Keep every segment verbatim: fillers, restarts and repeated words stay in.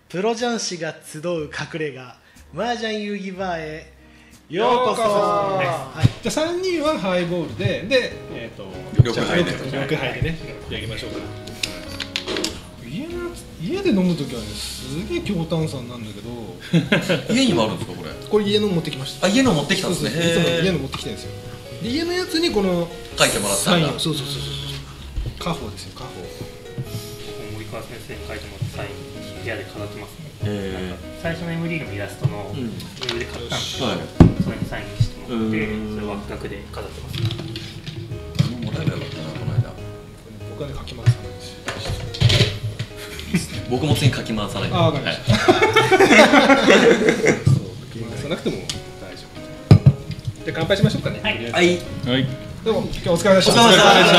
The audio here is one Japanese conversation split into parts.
プロ雀士が集う隠れ家麻雀遊戯バーへようこそ。 はい、じゃあさんにんはハイボールでで、えー、と緑杯で緑杯でねやりましょうか。家の家で飲むときはねすげえ強炭酸なんだけど家にもあるんですかこれ？ これ家の持ってきました。 あ、家の持ってきたんですね。 そうそういつも家の持ってきてるんですよ。で家のやつにこの書いてもらったんだ。 サイン、そうそうそうそう家宝ですよ。家宝森川先生に書いてもらったサイン部屋で飾ってますね。 へ最初の エムディー のイラストのウェブで買ったんですけど、 はい、 それにサインしてもらってそれを額で飾ってます。 もらえばよかったなこの間。 お金かき回さないし僕も次書き回さない。 ああ、わかりました。そう、書き回さなくても大丈夫。じゃあ乾杯しましょうかね。 はい。 はい。どうも今日お疲れ様でした。 お疲れ様でした。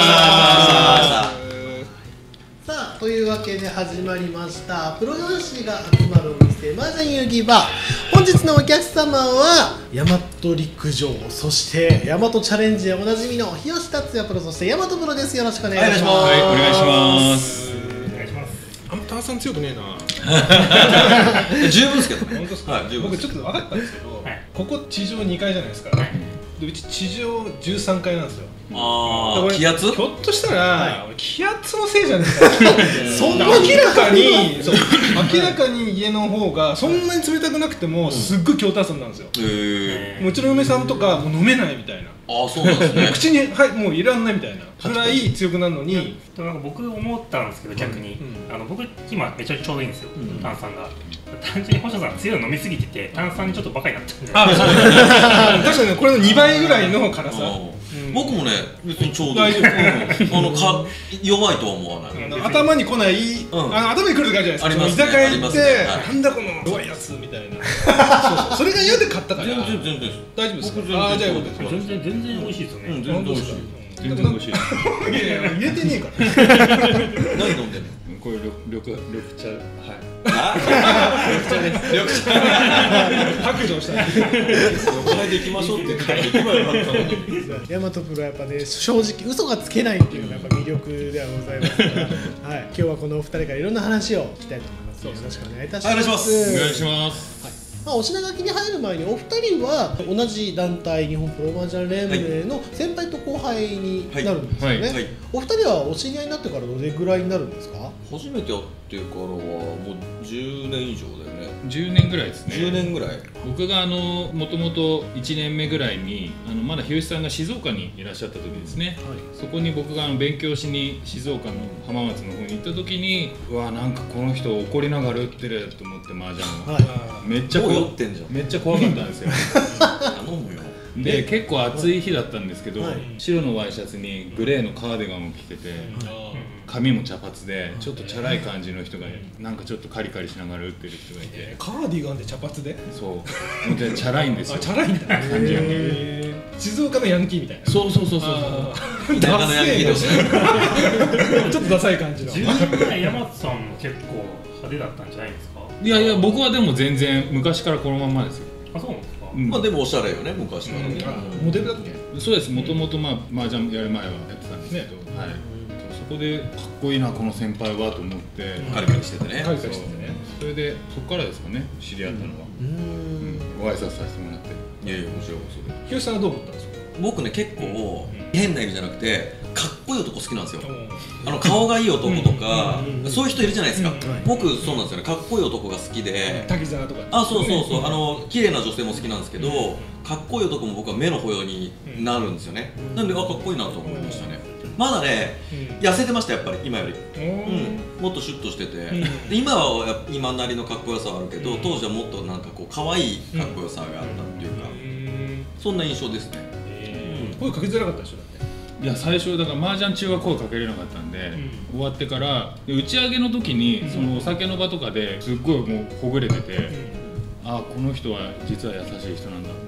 さあというわけで始まりましたプロ雀士が集まるお店麻雀遊戯バー。本日のお客様は大和陸上、そして大和チャレンジでおなじみの日吉達也プロ、そして大和プロです。よろしくお願いします。 はい、お願いします。 あんま炭酸強くねえな。 十分ですけどね。 本当ですか。 はい、 僕ちょっと分かったんですけど、 はい、 ここ地上にかいじゃないですか。でうち地上じゅうさんかいなんですよ。 ああ、気圧？ ひょっとしたら、はい、気圧のせいじゃないですか。そんな明らかにそう明らかに家の方がそんなに冷たくなくてもすっごい強炭酸なんですよ。 へえ。 うちの嫁さんとかもう飲めないみたいな。 ああ、そうなんですね。 口にはいもういらんないみたいなぐらい強くなるのに。 なんか僕思ったんですけど逆に、うん、あの僕今めちゃくちゃちょうどいいんですよ、うん、炭酸が。単純に星野さん強いの飲みすぎてて炭酸にちょっとバカになっちゃうんで。ああ、確かにこれのにばいぐらいの辛さ。 僕もね別にちょうどいい。あのか弱いとは思わない。 頭に来ない、あの頭に来る時あるじゃないですか。居酒屋行ってなんだこの弱いやつみたいな。それが嫌で買ったから。 全然全然大丈夫ですか。 ああ、じゃあ全然全然美味しいですよね。 全然美味しい。 全然美味しい。 いやいや入れてねえから。 何飲んでんの？ これ緑緑茶。はい。 緑茶です。緑茶。 白状した。 緑茶で行きましょうって言ってたら行けばよかったのに。 大和プロはやっぱね正直嘘がつけないっていうのがやっぱ魅力ではございますから、はい、今日はこのお二人からいろんな話を聞きたいと思います。よろしくお願いいたします。 お願いします。 お願いします。 はい。まあ、お品書きに入る前にお二人は同じ団体日本プロ麻雀連盟の先輩と後輩になるんですよね。お二人はお知り合いになってからどれぐらいになるんですか？ 初めて会ってからはもうじゅうねん以上だよね。 じゅうねんぐらいですね。 じゅうねんぐらい。 僕があのもともといちねんめぐらいにあのまだ日吉さんが静岡にいらっしゃった時ですね、はい、そこに僕があの勉強しに静岡の浜松の方に行った時にうわなんかこの人怒りながら打ってると思って麻雀を、はい、めっちゃ酔ってんじゃん。 めっちゃ怖かったんですよ。 頼むよ。 で結構暑い日だったんですけど、 はい、 白のワイシャツにグレーのカーディガンを着てて、はい、髪も茶髪でちょっとチャラい感じの人がなんかちょっとカリカリしながら打ってる人がいて、 カーディガンで茶髪で？ そうでチャラいんですよ。 あ、チャラいんだ。感じが静岡のヤンキーみたいな。 そうそうそうそう。 ダサいの。ちょっとダサい感じの。 じゅうねんぐらい山本さんも結構派手だったんじゃないですか？ いやいや僕はでも全然昔からこのまんまですよ。 あ、そうなんですか？ まあでもおしゃれよね昔からね。 モデルだっけ？ そうです。もともとまあ麻雀やる前はやってたんですけど、はい。そこでかっこいいなこの先輩はと思ってカリカリしててね。 カリカリしててね。 それでそこからですかね知り合ったのは。ご挨拶させてもらって。 いやいや面白いそれ。 日吉さんはどう思ったんですか？ 僕ね結構変な意味じゃなくてかっこいい男好きなんですよ。あの顔がいい男とかそういう人いるじゃないですか。僕そうなんですよね。かっこいい男が好きで。 滝沢とか。 あ、そうそうそう。あの綺麗な女性も好きなんですけど、かっこいい男も僕は目の保養になるんですよね。なんであかっこいいなと思いましたね。まだね痩せてましたやっぱり今より。うん。もっとシュッとしてて。今は今なりのかっこよさはあるけど、当時はもっとなんかこう可愛いかっこよさがあったっていうか、そんな印象ですね。 声かけづらかったでしょだって。 いや最初だから麻雀中は声かけれなかったんで、うん、終わってから打ち上げの時に、うん、そのお酒の場とかですっごいもうほぐれてて、うん、ああこの人は実は優しい人なんだと思って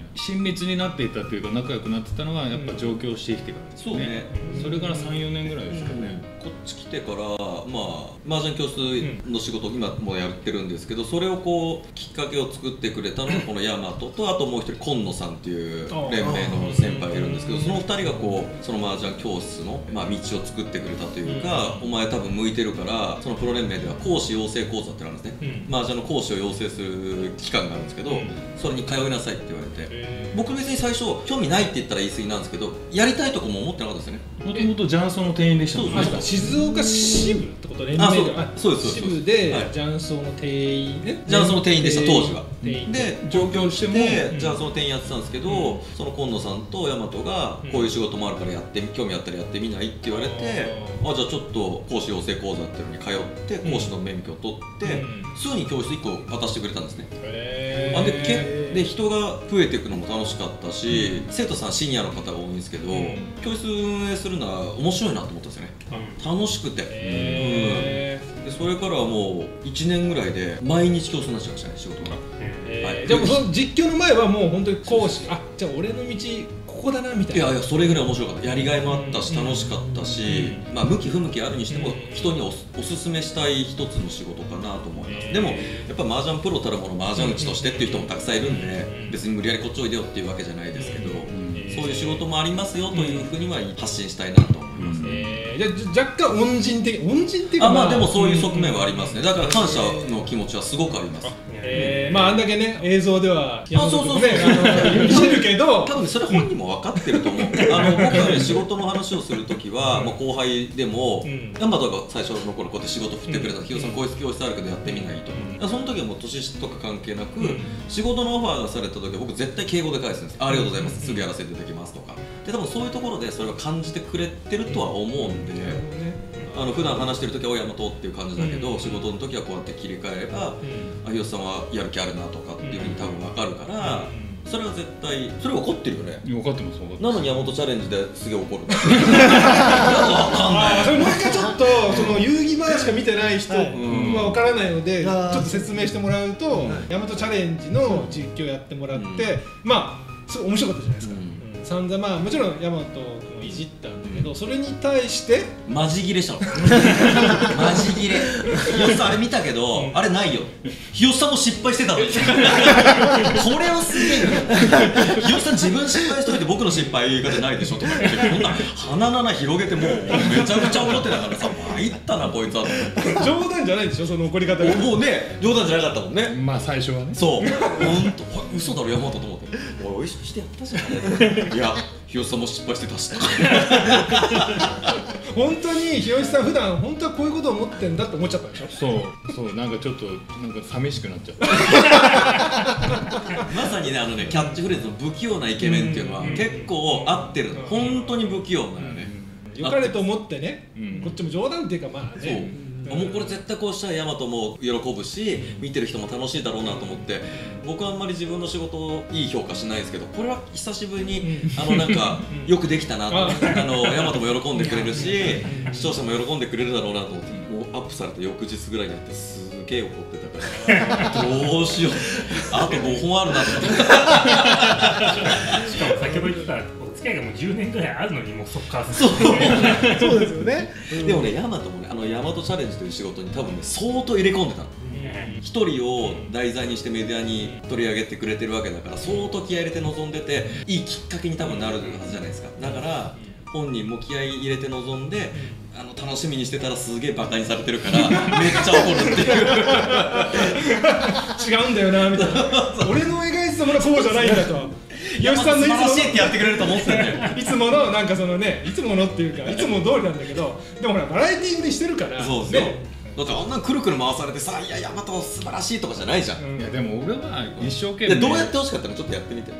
親密になっていたというか仲良くなってたのはやっぱ上京してきてからですね。 そうね。 それからさん、よねんぐらいですかね。 こっち来てからまあ麻雀教室の仕事、今もやってるんですけど、それをこうきっかけを作ってくれたのがこの大和と、あともう一人今野さんっていう連盟の先輩がいるんですけど、そのふたりがこうその麻雀教室のまあ道を作ってくれたというか、お前多分向いてるからそのプロ連盟では講師養成講座ってあるんですね。麻雀の講師を養成する機関があるんですけど、それに通いなさいって言われて、僕別に最初興味ないって言ったら言い過ぎなんですけど、やりたいとこも思ってなかったですよね。 もともと雀荘の店員でしたもんね。 静岡支部ってこと連盟で、 あ、そうです、 支部で雀荘の店員ね、 雀荘の店員でした当時は。 で上京して雀荘の店員やってたんですけど、その今野さんと大和がこういう仕事もあるからやって興味あったらやってみないって言われて、あ、じゃあちょっと講師養成講座っていうのに通って講師の免許を取ってすぐに教室いっこ渡してくれたんですね。あでけで人が増えていくのも楽しかったし、生徒さんシニアの方が多いんですけど、教室運営するのは面白いなと思ったんですよね。楽しくて、うん、でそれからはもういちねんぐらいで毎日教室になっちゃいましたね、仕事が。 はい、でもその実況の前はもう本当に講師、あ、じゃあ俺の道ここだなみたいな。 いやいや、それぐらい面白かった。やりがいもあったし楽しかったし、まあ向き不向きあるにしても人に お, おすすめしたい一つの仕事かなと思います。でもやっぱ麻雀プロたるもの麻雀打ちとしてっていう人もたくさんいるんで、別に無理やりこっちおいでよっていうわけじゃないですけど、そういう仕事もありますよというふうには発信したいなと思います。 えー、じゃ若干恩人的、恩人っていうか、 あ、まあでもそういう側面はありますね。だから感謝の気持ちはすごくあります。 えー、まああんだけね映像ではあ、そうそうそう、 ね、あのしてるけど、 多分それ本人も分かってると思う。あの僕はね、仕事の話をするときは、まあ、後輩でも、ヤマトが最初の頃こうやって仕事振ってくれた、ひよさんこういう教室あるけどやってみないと、うん、その時はもう年下とか関係なく、うん、仕事のオファーがされた時は僕絶対敬語で返すんです。ありがとうございます、すぐやらせていただきますとかで、多分そういうところでそれを感じてくれてるとは思うんで、あの普段話してる時は「おやまと」っていう感じだけど、うん、仕事の時はこうやって切り替えれば、うん、あ、ひよさんはやる気あるなとかっていうふうに多分分かるから、うん、それは絶対それ分かってるよね。 分かってます、分かってます。 なのに山本チャレンジですげえ怒る。 あ、それもう一回ちょっとその遊戯版しか見てない人は分からないので、ちょっと説明してもらうと、山本チャレンジの実況やってもらって、まあすごい面白かったじゃないですか。散々、まあもちろん大和君をいじったんだけど、それに対してマジギレしたの。マジギレ。ひよっさんあれ見たけど、あれないよ。ひよっさんも失敗してたの。これはすげえよ。ひよっさん自分失敗しといて僕の失敗がじゃないでしょとか言って、こんな鼻の穴広げてもうめちゃくちゃ怒ってたからさ、参ったなこいつはと思って。 冗談じゃないでしょ、その怒り方が。 もうね、冗談じゃなかったもんね。 まあ最初はね。 そう。本当嘘だろ山本と思って。おいおいしくしてやったじゃん。いや、ひよっさんも失敗してたし。 本当にひよしさん普段本当はこういうことを思ってんだって思っちゃったでしょ。 そうそう、なんかちょっとなんか寂しくなっちゃった。 まさにね、あのね、キャッチフレーズの不器用なイケメンっていうのは結構合ってるの。本当に不器用なのよね。 良かれと思ってね、こっちも冗談っていうか、まあね、 もうこれ絶対こうしたらヤマトも喜ぶし、見てる人も楽しいだろうなと思って、僕はあんまり自分の仕事をいい評価しないですけど、これは久しぶりにあのなんかよくできたなと、あのヤマトも喜んでくれるし、視聴者も喜んでくれるだろうなと思って、もうアップされた翌日ぐらいにやってすげえ怒ってたから、どうしよう、あとごほんあるなと思って。 しかも先ほど言ったお付き合いがもうじゅうねんぐらいあるのにもうそっからそうそうですよね。 でもね、ヤマトもね、あのヤマトチャレンジという仕事に多分ね相当入れ込んでたの。一人を題材にしてメディアに取り上げてくれてるわけだから、相当気合い入れて臨んでて、いいきっかけに多分なるはずじゃないですか。だから本人も気合い入れて臨んで、あの楽しみにしてたらすげえバカにされてるからめっちゃ怒るっていう。 違うんだよなみたいな。俺の描いてたものはこうじゃないんだと。 よしさんのいつもの素晴らしいってやってくれると思ってたんだよ。 いつものなんかそのね、いつものっていうかいつも通りなんだけど、でもほらバラエティーにしてるから。 そうですよ。だってあんなくるくる回されてさ、いやヤマト素晴らしいとかじゃないじゃん。 いやでも俺は一生懸命。 どうやってほしかったのちょっとやってみて。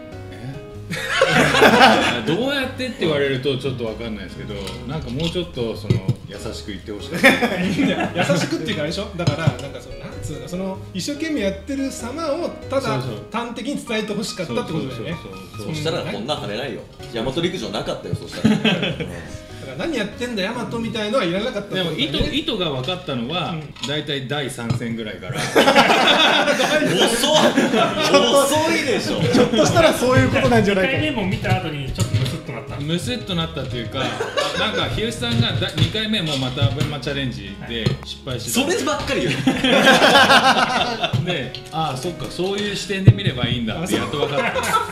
どうやってって言われるとちょっとわかんないですけど、なんかもうちょっとその優しく言ってほしかった。 優しくっていうかあれでしょ。だからなんかそのなんつうの、その一生懸命やってる様をただ端的に伝えてほしかったってことだよね。 そしたらこんな跳ねないよ。大和陸上なかったよ、そしたら。 だから何やってんだヤマトみたいのはいらなかったでも意図ね。 意図が分かったのは大体だいさん戦ぐらいから遅遅いでしょ。 ひょっとしたらそういうことなんじゃないかにかいめも見た後にちょっとムスッとなったんです。 ムスッとなったというか、なんか日吉さんがだにかいめもまたアベマチャレンジで失敗してたそればっかり言う。 で、ああそっかそういう視点で見ればいいんだってやっと分かった。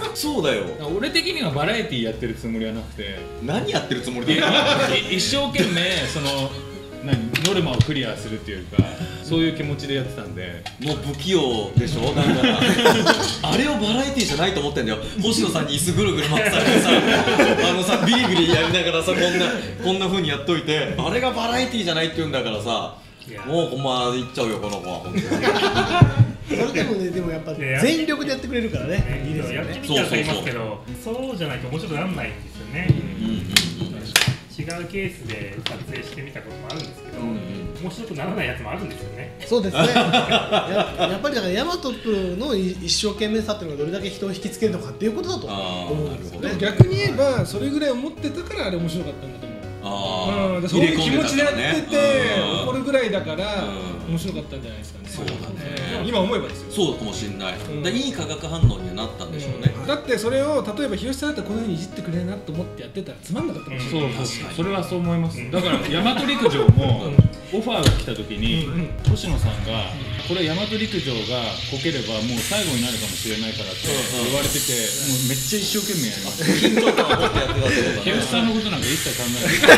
そうだよ。 俺的にはバラエティーやってるつもりはなくて、 何やってるつもりいだよ。 一生懸命その何ノルマをクリアするっていうか、そういう気持ちでやってたんで。 もう不器用でしょ。なんかあれをバラエティーじゃないと思ってんだよ。星野さんに椅子ぐるぐる回ってされてさ、あのさビリビリやりながらさ、こんなこんな風にやっといて、あれがバラエティーじゃないって言うんだからさ、もうほんまいっちゃうよこの子は本当に。 それでもね、でもやっぱ全力でやってくれるからね、いいですよね。 やってみてわかりますけど、そうじゃないと面白くならないんですよね。違うケースで撮影してみたこともあるんですけど、面白くならないやつもあるんですよね。 そうですね。や, やっぱりだからヤマトプロの一生懸命さっていうのがどれだけ人を引きつけるのかっていうことだと思うんですよね。 逆に言えばそれぐらい思ってたからあれ面白かったんだと思う。 ああ、 そういう気持ちでやっててうん怒るぐらいだからうん面白かったんじゃないですかね。 そうだね。 今思えばですよ。 そうかもしれない。 うんだからいい化学反応にはなったんでしょうね。 だってそれを例えば日吉さんだったらこのようにいじってくれるなと思ってやってたらつまんなかったかもしれない。 そうそう、それはそう思います。だから大和陸上もオファーが来た時に星野さんがこれ大和陸上がこければもう最後になるかもしれないからって言われてて、もうめっちゃ一生懸命やります。 緊張感を持ってやってたってこと日吉さんのことなんか一切考えない。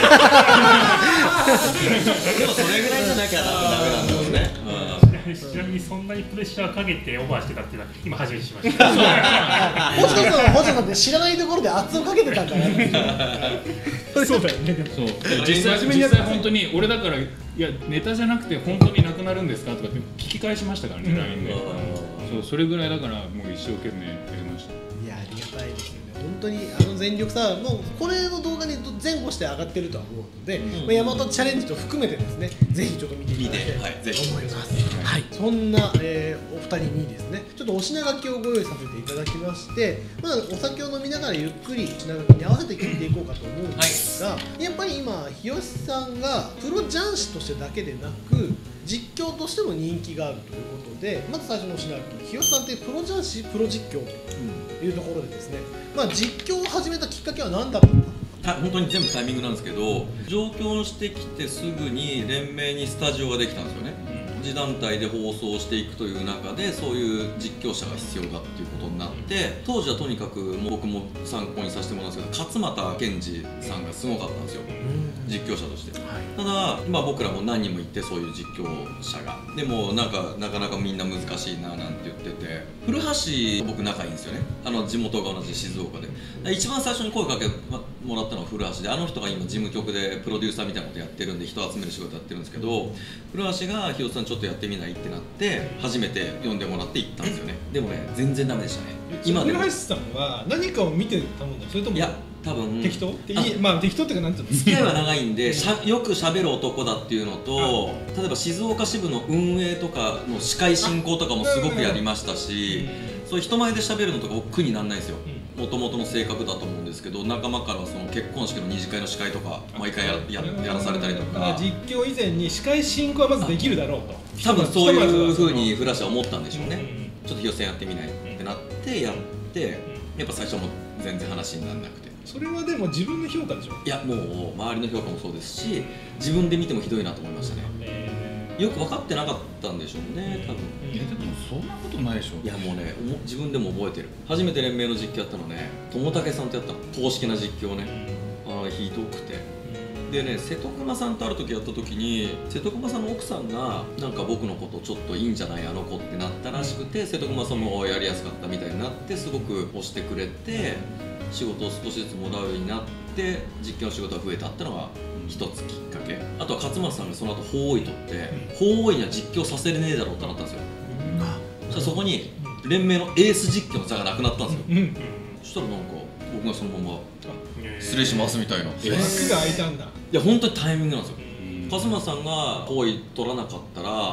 でもそれぐらいじゃなきゃダメなんだろうね。 ちなみにそんなにプレッシャーかけてオファーしてたっていうのは今初めて知りました。 星野さんは星野さんって知らないところで圧をかけてたんだから。 そうだよね。 そう実際実際本当に俺だからいやネタじゃなくて本当になくなるんですかとかって聞き返しましたからね ライン で。そうそれぐらいだからもう一生懸命やりました。 いやありがたいですよね。本当にあの全力さもうこれの動画に前後して上がってるとは思うので、うんまあ、大和チャレンジと含めてですねぜひちょっと見ていただきたいと思います。はい、そんな、えー、お二人にですねちょっとお品書きをご用意させていただきまして、まあ、お酒を飲みながらゆっくり品書きに合わせて聞いていこうかと思うんですが、はい、やっぱり今日吉さんがプロ雀士としてだけでなく実況としても人気があるということで、まず最初のお品書き、日吉さんってプロ雀士、プロ実況というところでですね、まあ、実況を始めたきっかけは何だったのか。 本当に全部タイミングなんですけど、上京してきてすぐに連盟にスタジオができたんですよね。自団体で放送していくという中でそういう実況者が必要だっていうことになって、当時はとにかくもう僕も参考にさせてもらうんですけど勝俣健二さんがすごかったんですよ、実況者として、はい、ただ今僕らも何人もいてそういう実況者がでもなんかなかなかみんな難しいななんて言ってて、古橋僕仲いいんですよね、あの地元が同じ静岡で一番最初に声かけもらったのは古橋で、あの人が今事務局でプロデューサーみたいなことやってるんで人を集める仕事やってるんですけど、古橋が日吉さんちょっとやってみないってなって初めて呼んでもらって行ったんですよね。でもね全然ダメでしたね。今でも古橋さんは何かを見てたもんだ、それともいや多分適当まあ適当っていうかなんていうの付き合いは長いんでしゃよく喋る男だっていうのと、例えば静岡支部の運営とかの司会進行とかもすごくやりましたし、そういう人前で喋るのとか僕苦にならないんですよ。もともとの性格だと思うんですけど、仲間からはその結婚式の二次会の司会とか毎回や や, やらされたりとか、 実況以前に司会進行はまずできるだろうと、 多分そういうふうにフラッシュは思ったんでしょうね。ちょっと予選やってみないってなってやって、やっぱ最初も全然話にならなくて、 それはでも自分の評価でしょ。 いやもう周りの評価もそうですし、自分で見てもひどいなと思いましたね。よく分かってなかったんでしょうね、多分。 いやでもそんなことないでしょ。 いやもうね、自分でも覚えてる。初めて連盟の実況やったのね、友武さんとやったの、公式な実況ね。ああひどくて。でね、瀬戸熊さんとある時やった時に、瀬戸熊さんの奥さんがなんか僕のことちょっといいんじゃないあの子ってなったらしくて、瀬戸熊さんもやりやすかったみたいになってすごく押してくれて、仕事を少しずつもらうようになって実況の仕事が増えたってのが一つきっかけ。あとは勝俣さんがその後法王位取って法王位には実況させれねえだろうってなったんですよ。そしたらそこに連盟のエース実況の座がなくなったんですよ、うん、そしたらなんか僕がそのまま失礼しますみたいな枠が空いたんだ。 いや本当にタイミングなんですよ。勝俣さんが法王位取らなかったら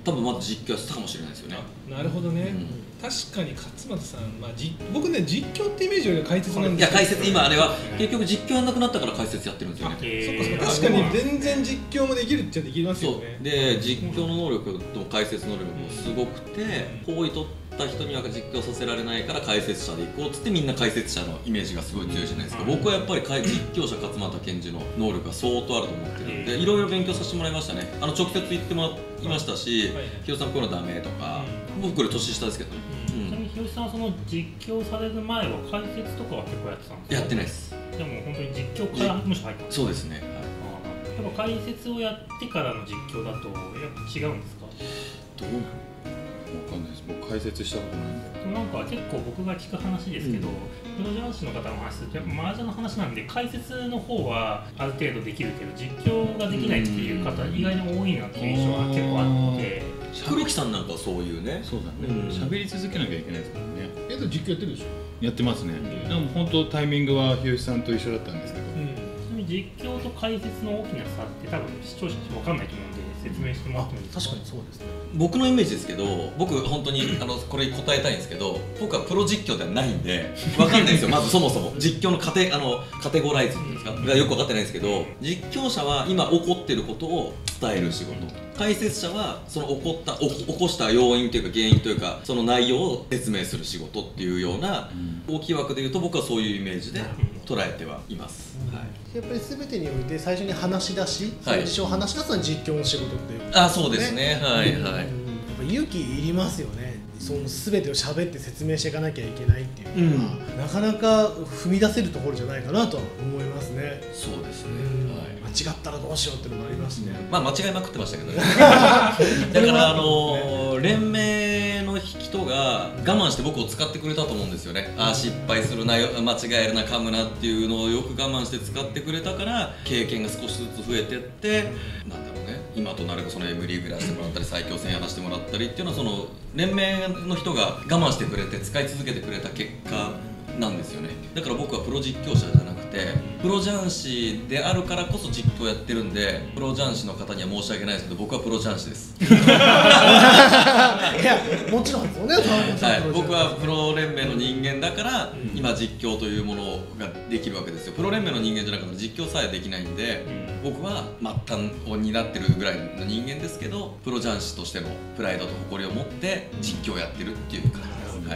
多分まだ実況やってたかもしれないですよね。 なるほどね、うん、確かに勝俣さん、まあ、じ僕ね実況ってイメージよりは解説なんですけど、 いや解説今あれは結局実況やんなくなったから解説やってるんですよね。 えー、確かに全然実況もできるっちゃできますよね。 で実況の能力と解説能力もすごくて、好意取った人には実況させられないから解説者で行こうっつってみんな解説者のイメージがすごい強いじゃないですか。僕はやっぱり実況者勝俣健二の能力が相当あると思ってるんで、いろいろ勉強させてもらいましたね。あの直接言ってもらいましたし、ひよさんこういうのダメとか、僕より年下ですけどね。 ちなみにひよしさんはその実況される前は解説とかは結構やってたんですか？ やってないです。 でも本当に実況からむしろ入ったんですか？ そうですね、はい、 やっぱ解説をやってからの実況だとやっぱ違うんですか？ どうなの？わかんないです。僕解説したことないんで。 なんか結構僕が聞く話ですけど、うん、プロ雀士の方の話するとやっぱ麻雀の話なんで解説の方はある程度できるけど実況ができないっていう方意外に多いなっていう印象が結構あって、 黒木さんなんかそういうね。 そうだね。喋、うん、り続けなきゃいけないですからね。 えっと実況やってるでしょ？ やってますね。うん、でも本当タイミングは日吉さんと一緒だったんですけど。うん、 ちなみに実況と解説の大きな差って多分視聴者に分かんないと思うんで説明してもらってもいいですか？ 確かにそうですね。 僕のイメージですけど、僕本当にあのこれ答えたいんですけど、僕はプロ実況ではないんで分かんないんですよ。まずそもそも実況のカテあのカテゴライズっていうんですかがよく分かってないんですけど、実況者は今起こってることを伝える仕事、解説者はその起こった起こした要因というか原因というかその内容を説明する仕事っていうような大きい枠でいうと僕はそういうイメージで捉えてはいます。 うん、はい、やっぱり全てにおいて最初に話し出し、その事象を話し出すのは実況の仕事っていうことですね。 あ、そうですね。はいはい。 やっぱ勇気いりますよね。その全てを喋って説明していかなきゃいけないっていうのは、うん、なかなか踏み出せるところじゃないかなとは思いますね。 そうですね。 はい、間違ったらどうしようっていうのもありますね。 まあ間違いまくってましたけどね。だからあのー、連盟の人が我慢して僕を使ってくれたと思うんですよね。ああ失敗するな、間違えるな、噛むなっていうのをよく我慢して使ってくれたから経験が少しずつ増えてって、なんだろうね、今となればその M リーグやらせてもらったり最強戦やらせてもらったりっていうのはその連盟の人が我慢してくれて使い続けてくれた結果なんですよね。だから僕はプロ実況者じゃなくてプロ雀士であるからこそ実況やってるんで、プロ雀士の方には申し訳ないですけど僕はプロ雀士です。いやもちろんですよね。 はい、僕はプロ連盟の人間だから今実況というものができるわけですよ。プロ連盟の人間じゃなかったら実況さえできないんで、僕は末端を担ってるぐらいの人間ですけど、プロ雀士としてのプライドと誇りを持って実況やってるっていう感じです。はい、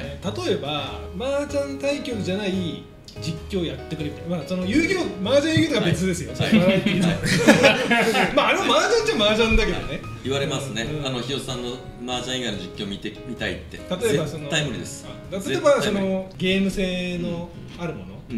例えば麻雀対局じゃない実況やってくれみたいな、まあその遊戯王麻雀遊戯とは別ですよ。まああれは麻雀っちゃ麻雀だけどね。 言われますね。うん、あの日吉さんの麻雀以外の実況見てみたいって。 例えばその絶対無理です。 例えばそのゲーム性のあるもの、うんうん、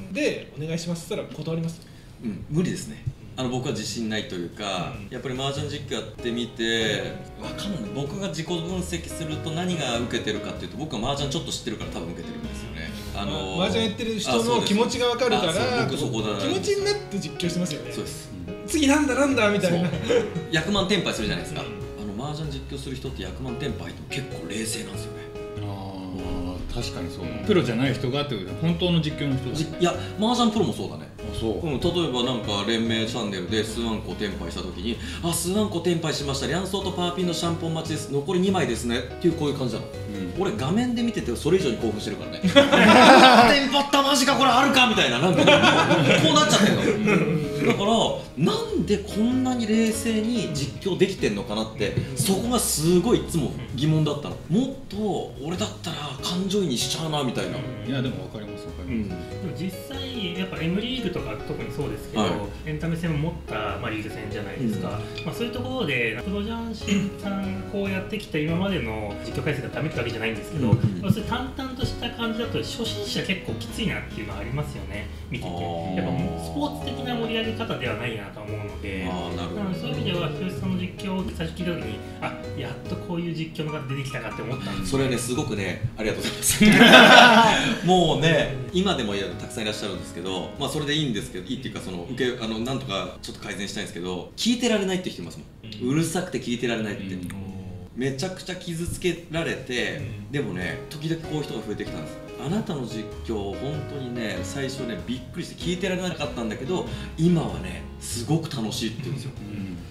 でお願いしますって言ったら断ります。 うん、無理ですね。あの僕は自信ないというか、うん、やっぱり麻雀実況やってみてわかんない。僕が自己分析すると何が受けてるかっていうと、僕は麻雀ちょっと知ってるから多分受けてるんですよね。あのー、 麻雀やってる人の気持ちがわかるから僕そこだ気持ちになって実況してますよね。 そうです。 次なんだなんだみたいな。 役満転敗するじゃないですか。あの麻雀実況する人って役満転敗と結構冷静なんですよね。 確かにそう、うん、プロじゃない人がってことで本当の実況の人だ。 いや麻雀プロもそうだね。 あ、そう、 うん、例えばなんか連盟チャンネルで数万個転敗した時に「あ、数万個転敗しました、リャンソーとパーピンのシャンポン待ちです、残りにまいですね」っていうこういう感じなの、うん、俺画面で見ててそれ以上に興奮してるからね。転敗ったマジかこれあるかみたいな、なんかこうなっちゃってんの。だからなんでこんなに冷静に実況できてんのかなって、そこがすごいいつも疑問だったの。もっと俺だったら感情移入しちゃうなみたいな。 いやでも分かります分かります、 うん、でも実際やっぱ M リーグとか特にそうですけど、はい、エンタメ性も持った、まあ、リーグ戦じゃないですか、うんまあ、そういうところでプロ雀士さんがこうやってきた今までの実況解説がダメってわけじゃないんですけど、うん、まあ、それ淡々とした感じだと初心者結構きついなっていうのはありますよね、見てて。やっぱスポーツ的な盛り上げ方ではないなと思うので、あなるほど、なのでそういう意味では日吉さんの実況を最初聞いた時にあ、やっとこういう実況の方出てきたかって思ったんです。 それはねすごくねありがとうございますもうね今でもたくさんいらっしゃるんですけど、まあそれでいいんですけど、いいっていうかその受けあのなんとかちょっと改善したいんですけど、聞いてられないって人いますもん。うるさくて聞いてられないって、うん、めちゃくちゃ傷つけられて、うん、でもね時々こういう人が増えてきたんです。あなたの実況本当にね最初ねびっくりして聞いてられなかったんだけど今はねすごく楽しいって言うんですよ、うん、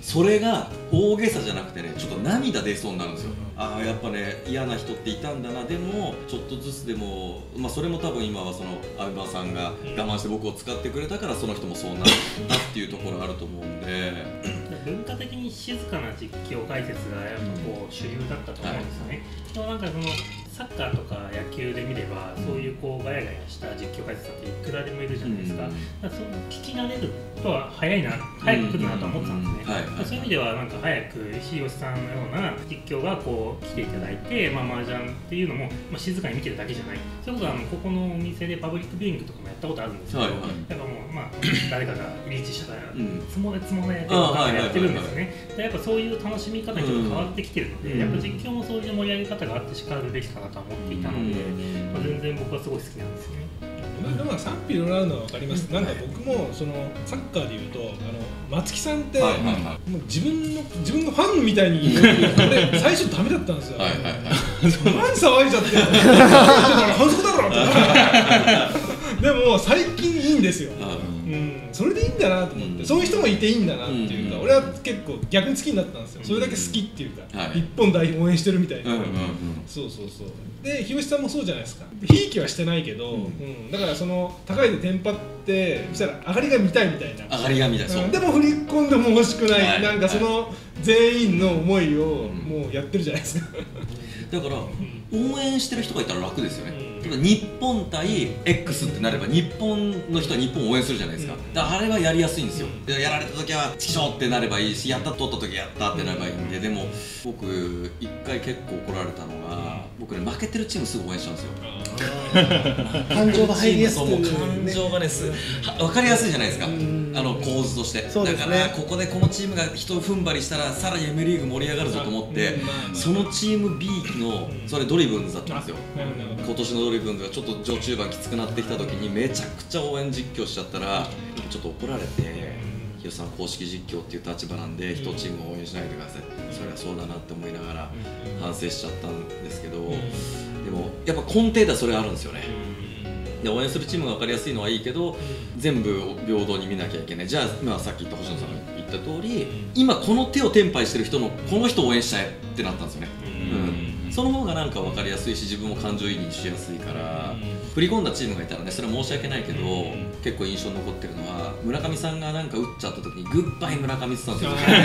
それが大げさじゃなくてね、ちょっと涙出そうになるんですよ。ああやっぱね嫌な人っていたんだな。でもちょっとずつでも、まあ、それも多分今はそのアベマさんが我慢して僕を使ってくれたからその人もそうなったっていうところあると思うんで文化的に静かな実況解説がやっぱこう主流だったと思うんですよね。でもなんかそのサッカーとか野球で見ればそういうこうガヤガヤした実況解説っていくらでもいるじゃないですか。だからその聞き慣れるとは早いな、早く来るなと思ってたんですね。そういう意味ではなんか早く日吉さんのような実況がこう来ていただいて、まあ麻雀っていうのもまあ静かに見てるだけじゃない。それこそあのここのお店でパブリックビューイングとかもやったことあるんですけど、はいはい、やっぱもうまあ誰かがリーチしたらつもれつもれってやってるんですよね。やっぱそういう楽しみ方にちょっと変わってきてるので、やっぱ実況もそういう盛り上げ方があってしかるべきかなと思っていたので、まあ、全然僕はすごい好きなんですよね。 まあ賛否いろいろあるのは分かります。なんか僕もそのサッカーでいうとあの松木さんってもう自分の自分のファンみたいに俺最初ダメだったんですよ。何騒いじゃって反則だろってでも最近いいんですよ。うん、それでいいんだなと思って、うん、そういう人もいていいんだなっていうか、うん、俺は結構逆に好きになったんですよ。それだけ好きっていうか、うん、日本代表応援してるみたいな、うんうんうん、そうそうそう。で日吉さんもそうじゃないですか。ひいきはしてないけど、うんうん、だからその高いでテンパってそしたら上がりが見たいみたいな、 上がりが見たい、そう、 うん、でも振り込んでも欲しくない、はい、なんかその、はい、全員の思いをもうやってるじゃないですか。 だから応援してる人がいたら楽ですよね。うん、日本対 X ってなれば日本の人は日本を応援するじゃないですか。だからあれはやりやすいんですよ。でやられた時はチキショーってなればいいし、やった取った時やったってなればいいんで。でも僕一回結構怒られたのが、僕ね負けてるチームすぐ応援しちゃうんですよ。 感情が入りやすく、 ね、感情がねす分かりやすいじゃないですか、あの構図として。だからここでこのチームが一踏ん張りしたらさらに M リーグ盛り上がるぞと思って、そのチーム B のそれドリブンズだったんですよ。今年のドリブンズがちょっと序中盤きつくなってきた時にめちゃくちゃ応援実況しちゃったらちょっと怒られて、日吉さん公式実況っていう立場なんで一チームを応援しないでください、それはそうだなって思いながら反省しちゃったんですけど、でもやっぱ根底ではそれあるんですよね。で応援するチームが分かりやすいのはいいけど、全部平等に見なきゃいけない。じゃあ今さっき言った星野さんが言った通り、今この手をテンパイしてる人のこの人を応援したいってなったんですよね。うん、その方がなんか分かりやすいし自分も感情移入しやすいから、振り込んだチームがいたらねそれは申し訳ないけど、結構印象に残ってるのは村上さんがなんか打っちゃった時にグッバイ村上って言ったんですよ。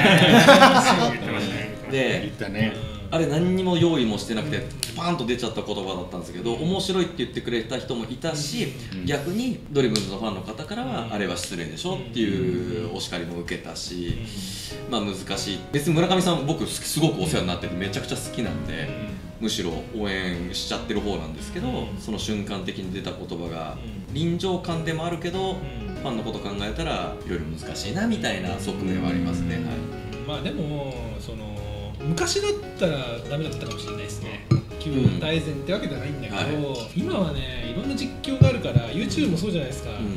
で言ったね。 あれ何にも用意もしてなくてパンと出ちゃった言葉だったんですけど、面白いって言ってくれた人もいたし、逆にドリブンズのファンの方からはあれは失礼でしょっていうお叱りも受けたし、まあ難しい。別に村上さん僕すごくお世話になっててめちゃくちゃ好きなんで、むしろ応援しちゃってる方なんですけど、その瞬間的に出た言葉が臨場感でもあるけど、ファンのこと考えたらいろいろ難しいなみたいな側面はありますね。はい、 まあでもその昔だったらダメだったかもしれないですね。旧大前ってわけじゃないんだけど、うんはい、今はねいろんな実況があるから YouTube もそうじゃないですか、うんうん、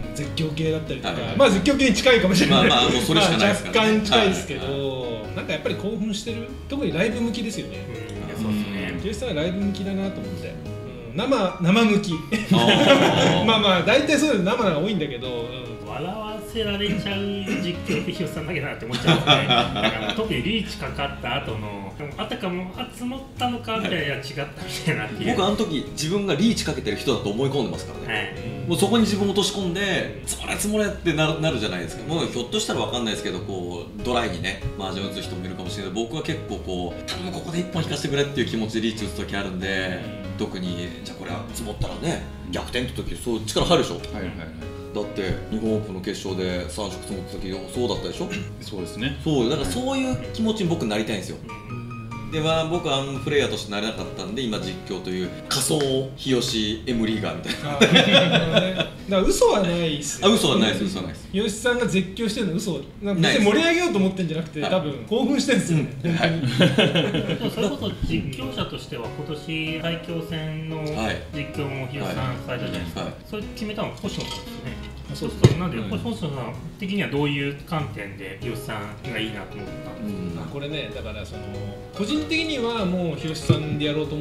絶叫系だったりとか、はいはい、まあ実況系に近いかもしれない、 まあまあもうそれしかないですからね、 若干近いですけど、はいはい、なんかやっぱり興奮してる、特にライブ向きですよね。 うん、そうですね。 ジェイさんはライブ向きだなと思って、うん、生生向きまあまあ大体そういうの生が多いんだけど、うん、 笑わせられちゃう実況って日吉さんだけだなって思っちゃうんですね。だから特にリーチかかった後のあたかも積もったのかみたいな、違ったみたいなっていう。 僕あの時自分がリーチかけてる人だと思い込んでますからね、はい、もうそこに自分を落とし込んで積もれ積もれってなる、なるじゃないですか。もうひょっとしたら分かんないですけど、こうドライにねマージャン打つ人もいるかもしれない。僕は結構こう頼むここで一本引かせてくれっていう気持ちでリーチ打つ時あるんで、特にじゃあこれは積もったらね逆転って時そう力入るでしょ。はいはいはい。だって日本オープンの決勝でさん色積もった時そうだったでしょ。 そうですね。 そうだからそういう気持ちに僕なりたいんですよ。では僕はあのプレイヤーとしてなれなかったんで、今実況という仮想日吉 M リーガーみたいな。 だから嘘はないっすよ。 あ、嘘はないです、嘘はないです。 日吉さんが絶叫してるの嘘なんか別に盛り上げようと思ってんじゃなくて、多分興奮してるんですよね、うん、本当に。 でもそれこそ実況者としては今年大京戦の実況も日吉さんされたじゃないですか、はいはい、それ決めたのは星野さんですよね。そうするとなんで、うん、星野さん的にはどういう観点で日吉さんがいいなと思ったんですか。 うん、これね、だからその個人的にはもう日吉さんでやろうと思って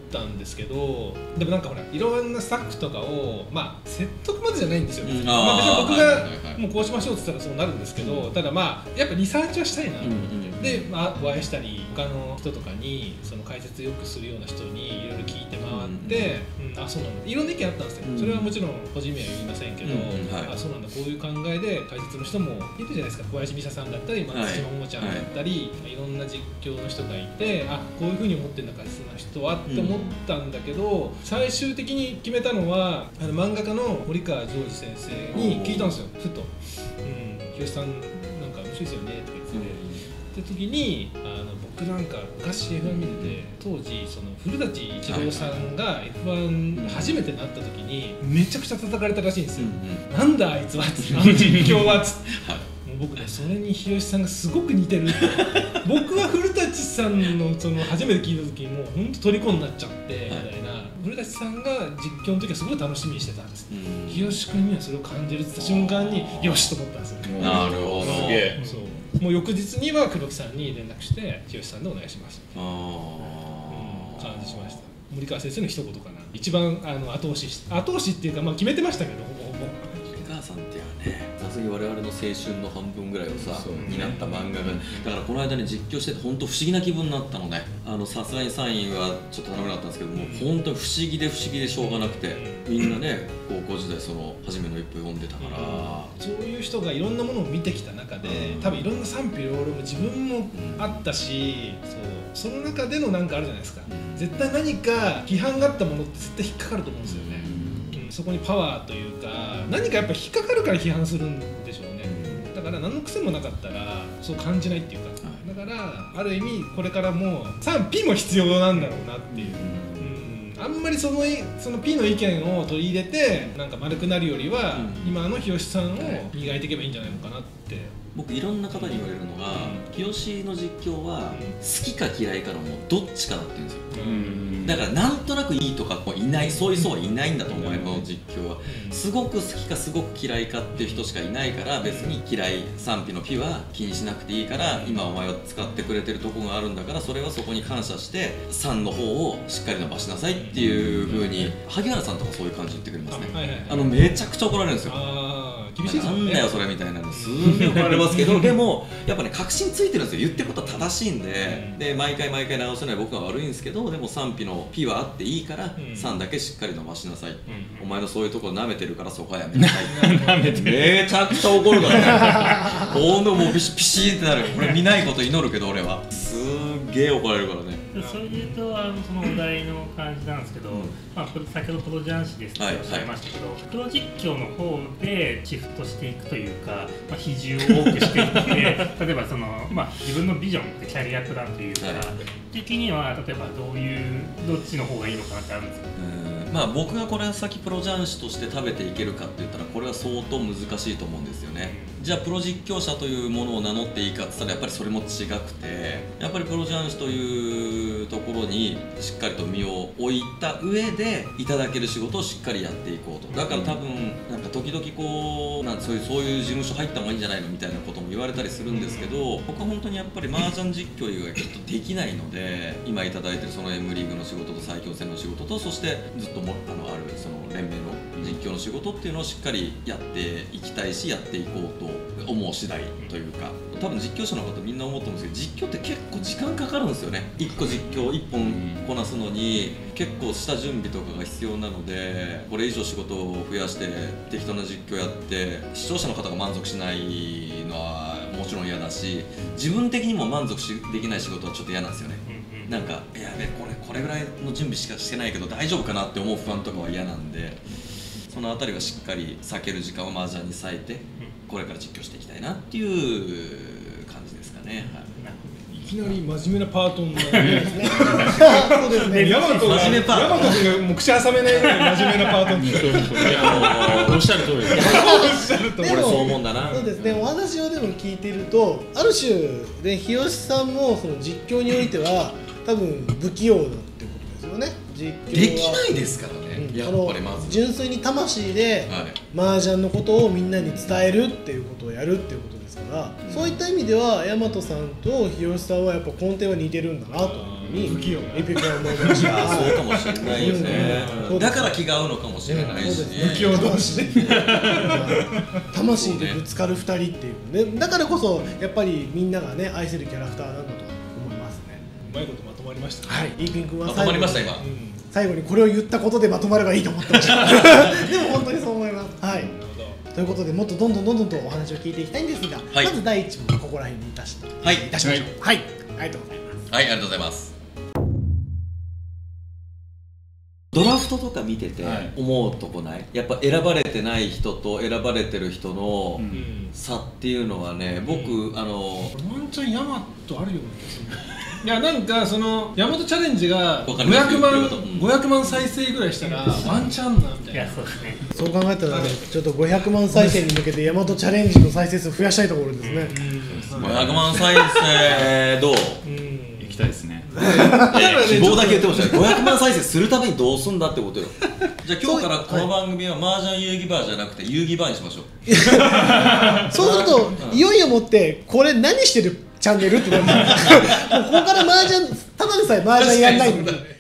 ったんですけど、でもなんかほらいろんなスタッフとかをまあ説得までじゃないんですよ、うん、まあ別に僕がもうこうしましょうって言ったらそうなるんですけど、うん、ただまあやっぱリサーチはしたいなと思って、うん、で、まあ、お会いしたり他の人とかにその解説よくするような人にいろいろ聞いて回って、うんうん、あそうなんだいろんな意見あったんですよ、うん、それはもちろん個人名は言いませんけど、うんはい、あそうなんだこういう考えで解説の人もいるじゃないですか。小林美沙さんだったり松島ももちゃんだったり、はい、いろんな実況の人がいて、あこういうふうに思ってるんだ解説の人はって思ったんだけど、うん、最終的に決めたのはあの漫画家の堀川ジョージ先生に聞いたんですよ、ふと。うん、日吉さんなんか面白いですよねって言ってて、うん、って時にあの僕なんか昔 エフワン 見てて、当時その古舘一郎さんが エフワン 初めてなった時にめちゃくちゃ叩かれたらしいんですよ、うん、なんだあいつはっつって、あの実況はっつって、はい、もう僕ねそれに日吉さんがすごく似てるって僕は古舘さんのその初めて聞いた時もうほんと虜になっちゃって、はい、みたいな。古舘さんが実況の時はすごい楽しみにしてたんです、うん、日吉君にはそれを感じるって言った瞬間によしと思ったんですよ。 なるほど、すげえ。 そうもう翌日には黒木さんに連絡して日吉さんでお願いしますあ、うん、感じしました。森川先生の一言かな、一番あの後押しし後押しっていうか、まあ、決めてましたけど、ほぼほぼ森川さんっていうのはね、さすがに我々の青春の半分ぐらいをさ、になった漫画が、だからこの間に実況してて本当不思議な気分になったのね。あのさすがにサインはちょっと頼めなかったんですけども、本当に不思議で不思議でしょうがなくて、みんなね高校時代その初めの一歩読んでたから、 そういう人がいろんなものを見てきた中で、多分いろんな賛否両論も自分もあったし、そうその中でのなんかあるじゃないですか、絶対何か批判があったものって絶対引っかかると思うんですよね、うん、そこにパワーというか何かやっぱ引っかかるから批判するんでしょうね。だから何の癖もなかったらそう感じないっていうか、だからある意味これからも賛否も必要なんだろうなっていう、うん、あんまりそのその P の意見を取り入れてなんか丸くなるよりは、うん、今の日吉さんを磨いていけばいいんじゃないのかなって。 僕いろんな方に言われるのが、うん、日吉の実況は好きか嫌いかのもうどっちかだって言うんですよ、うん、だからなんとなくいいとかこういない、そういう人はいないんだと思うよ、この実況は。すごく好きかすごく嫌いかっていう人しかいないから、別に嫌い賛否のピは気にしなくていいから、今お前は使ってくれてるとこがあるんだから、それはそこに感謝してさんの方をしっかり伸ばしなさいっていう風に萩原さんとかそういう感じで言ってくれますね。あのめちゃくちゃ怒られるんですよ。 厳しいですよね。 なんだよそれみたいなのすんげえ怒られますけどでもやっぱね確信ついてるんですよ。言ってることは正しいんで、で毎回毎回直せない僕が悪いんですけど、でも賛否の P はあっていいから、うん、さんだけしっかり伸ばしなさい、うん、お前のそういうところ舐めてるからそこはやめなさい舐めてめちゃくちゃ怒るからねほんともうピシピシってなる。これ見ないこと祈るけど俺はすっげえ怒られるからね。 それでいうとあのそのお題の感じなんですけど、うんまあ、先ほどプロ雀士ですとおっしゃいましたけど、はいはい、プロ実況の方でシフトしていくというか、まあ、比重を多くしていって例えばその、まあ、自分のビジョンキャリアプランというか、はい、的には例えばどういうどっちの方がいいのかなってあるんですか？ うんまあ、僕がこれ先プロ雀士として食べていけるかって言ったらこれは相当難しいと思うんですよね。じゃあプロ実況者というものを名乗っていいかって言ったらやっぱりそれも違くて、やっぱりプロ雀士というところにしっかりと身を置いた上でいただける仕事をしっかりやっていこうと。だから多分なんか時々こうなんそういうそういう事務所入った方がいいんじゃないのみたいなことも言われたりするんですけど、僕は本当にやっぱり麻雀実況以外ちょっとできないので、今いただいてるその M リーグの仕事と最強戦の仕事と、そしてずっともあのあるその連盟の実況の仕事っていうのをしっかりやっていきたいし、やっていこうと思う次第というか、多分実況者の方みんな思ってるんですけど、実況って結構時間かかるんですよね。いっこ実況いっぽんこなすのに結構下準備とかが必要なので、これ以上仕事を増やして適当な実況やって視聴者の方が満足しないのはもちろん嫌だし、自分的にも満足しできない仕事はちょっと嫌なんですよね。なんかやべこれこれぐらいの準備しかしてないけど大丈夫かなって思う不安とかは嫌なんで、そのあたりはしっかり避ける時間を麻雀に割いてこれから実況していきたいなっていう感じですかね。はい、 いきなり真面目なパートになるんですね。 そうですね。 ヤマトが真面目パート。 ヤマト君がもう口挟めないぐらい真面目なパートに。そうそう。いやもうおっしゃる通りです。 おっしゃる通り。 俺そう思うんだな。 そうですね。お話をでも聞いていると、ある種で日吉さんもその実況においては多分不器用だってことですよね。実況はできないですからね。うん、やっぱりまず純粋に魂で麻雀のことをみんなに伝えるっていうことをやるっていうことですから、うん、そういった意味では大和さんと日吉さんはやっぱ根底は似てるんだなと。 に不器用一匹は思いましいやた。 そうかもしれないよねうんだから気が合うのかもしれないしね不器用同士で魂でぶつかるふたりっていうね、だからこそやっぱりみんながね愛せるキャラクターなんだと思いますね。 うまいことまとまりましたね。 はい、イーピン君はまと最後にまりました今うん最後にこれを言ったことでまとまればいいと思ってましたでも本当にそう思います。はい、 なるほど。 ということでもっとどんどんどんどんとお話を聞いていきたいんですが、 はいまず第一問はここら辺にいたし,、 はいいたしましょう。はい、ありがとうございます。 はいありがとうございますドラフトとか見ててはい思うとこないやっぱ選ばれてない人と選ばれてる人のうんうん差っていうのはね僕あのワンチャンヤマトあるような気がする。いやなんかそのヤマトチャレンジがわかりますごひゃくまん言ってることうんごひゃくまん再生ぐらいしたらワンチャンなみたいやいな。 そうですねそう考えたらね、ちょっとごひゃくまん再生に向けて大和チャレンジの再生数増やしたいところですね。 ごひゃくまん再生どううん行きたいですね希望だけ言ってましたねごひゃくまん再生するためにどうすんだってことよじゃあ今日からこの番組は麻雀遊戯バーじゃなくて遊戯バーにしましょうそうすると、いよいよもってこれ何してるチャンネルってなるんですよもうここから麻雀ただでさえ麻雀やんないのに